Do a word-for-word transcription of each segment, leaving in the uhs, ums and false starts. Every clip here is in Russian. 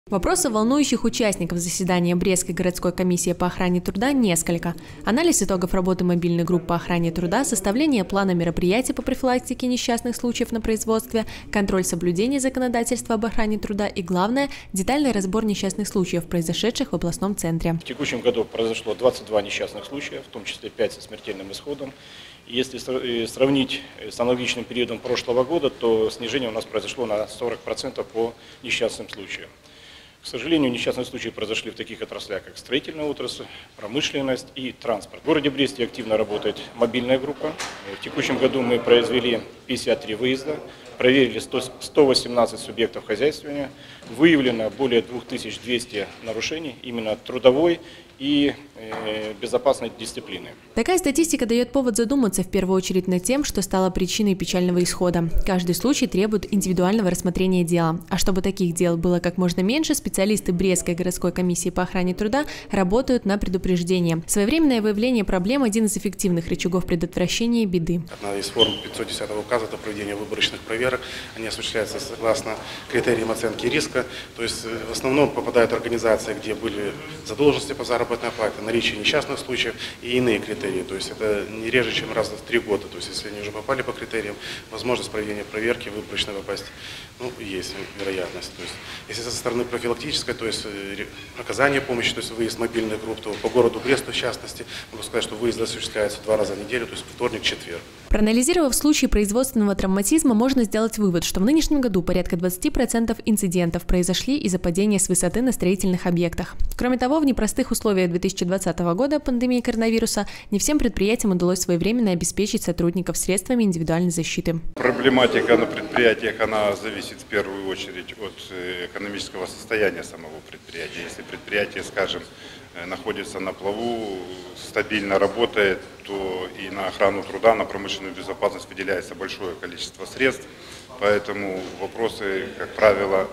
Вопросов, волнующих участников заседания Брестской городской комиссии по охране труда, несколько. Анализ итогов работы мобильной группы по охране труда, составление плана мероприятий по профилактике несчастных случаев на производстве, контроль соблюдения законодательства об охране труда и, главное, детальный разбор несчастных случаев, произошедших в областном центре. В текущем году произошло двадцать два несчастных случая, в том числе пять со смертельным исходом. Если сравнить с аналогичным периодом прошлого года, то снижение у нас произошло на сорок процентов по несчастным случаям. К сожалению, несчастные случаи произошли в таких отраслях, как строительная отрасль, промышленность и транспорт. В городе Бресте активно работает мобильная группа. В текущем году мы произвели пятьдесят три выезда, проверили сто восемнадцать субъектов хозяйствования, выявлено более двух тысяч двухсот нарушений именно трудовой и э, безопасной дисциплины. Такая статистика дает повод задуматься в первую очередь над тем, что стало причиной печального исхода. Каждый случай требует индивидуального рассмотрения дела. А чтобы таких дел было как можно меньше, специалисты Брестской городской комиссии по охране труда работают на предупреждение. Своевременное выявление проблем – один из эффективных рычагов предотвращения беды. Одна из форм пятьсот десятого указа – это проведение выборочных проверок. Они осуществляются согласно критериям оценки риска. То есть в основном попадают организации, где были задолженности по заработной оплате, наличие несчастных случаев и иные критерии. То есть это не реже, чем раз в три года. То есть если они уже попали по критериям, возможность проведения проверки, выборочно попасть, ну, есть вероятность. То есть если со стороны профилактической, то есть оказание помощи, то есть выезд мобильных групп, то по городу Бресту в частности, могу сказать, что выезд осуществляется два раза в неделю, то есть вторник, четверг. Проанализировав случаи производственного травматизма, можно сделать вывод, что в нынешнем году порядка двадцати процентов инцидентов произошли из-за падения с высоты на строительных объектах. Кроме того, в непростых условиях две тысячи двадцатого года пандемии коронавируса не всем предприятиям удалось своевременно обеспечить сотрудников средствами индивидуальной защиты. Проблематика на предприятиях, она зависит в первую очередь от экономического состояния самого предприятия. Если предприятие, скажем, находится на плаву, стабильно работает, то и на охрану труда, на промышленную безопасность выделяется большое количество средств, поэтому вопросы, как правило,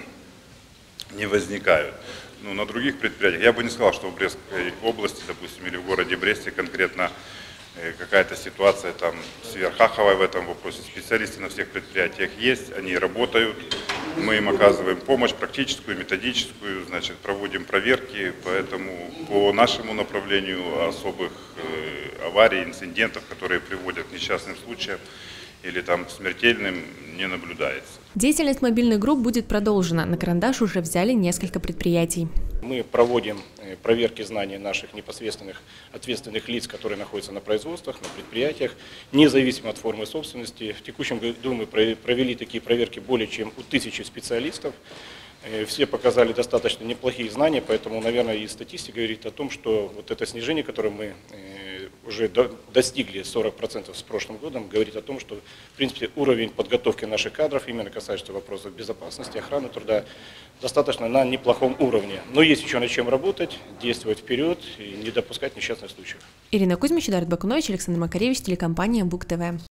не возникают. Но на других предприятиях, я бы не сказал, что в Брестской области, допустим, или в городе Бресте конкретно какая-то ситуация там сверхаховая в этом вопросе. Специалисты на всех предприятиях есть, они работают, мы им оказываем помощь практическую, методическую, значит, проводим проверки, поэтому по нашему направлению особых э, аварий, инцидентов, которые приводят к несчастным случаям или там к смертельным, не наблюдается. Деятельность мобильных групп будет продолжена. На карандаш уже взяли несколько предприятий. Мы проводим проверки знаний наших непосредственных ответственных лиц, которые находятся на производствах, на предприятиях, независимо от формы собственности. В текущем году мы провели такие проверки более чем у тысячи специалистов. Все показали достаточно неплохие знания, поэтому, наверное, и статистика говорит о том, что вот это снижение, которое мы уже достигли сорок процентов с прошлым годом, говорит о том, что, в принципе, уровень подготовки наших кадров, именно касающийся вопросов безопасности, охраны труда, достаточно на неплохом уровне. Но есть еще над чем работать, действовать вперед и не допускать несчастных случаев. Ирина Кузьмич, Эдуард Бакунович, Александр Макаревич, телекомпания БУК ТВ.